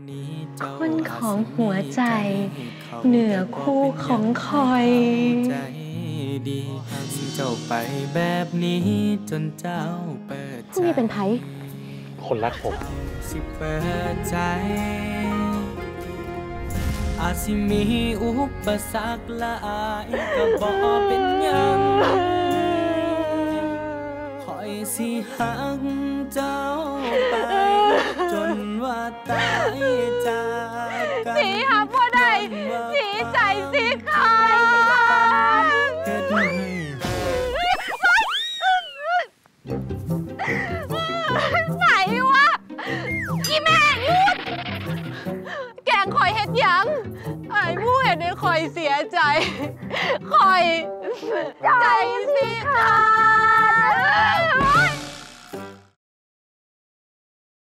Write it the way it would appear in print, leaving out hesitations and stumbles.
คนของหัวใจเหนือคู่ของคอยดีสิเจ้าไปแบบนี้จนเจ้าเปิดใจผู้นี้เป็นไผคนรักผมสิเปิดใจอาจสิมีอุปสรรคหลายก็บ่เป็นหยังคอยสิหักเจ้าไปจนว่าตายจากกันสีหักบ่ได้สีใจสิค่ะไหนวะอีแม่ยุดแกงคอยเฮ็ดหยังไอ้ผู้เห็นให้คอยเสียใจคอยใจสิค่ะ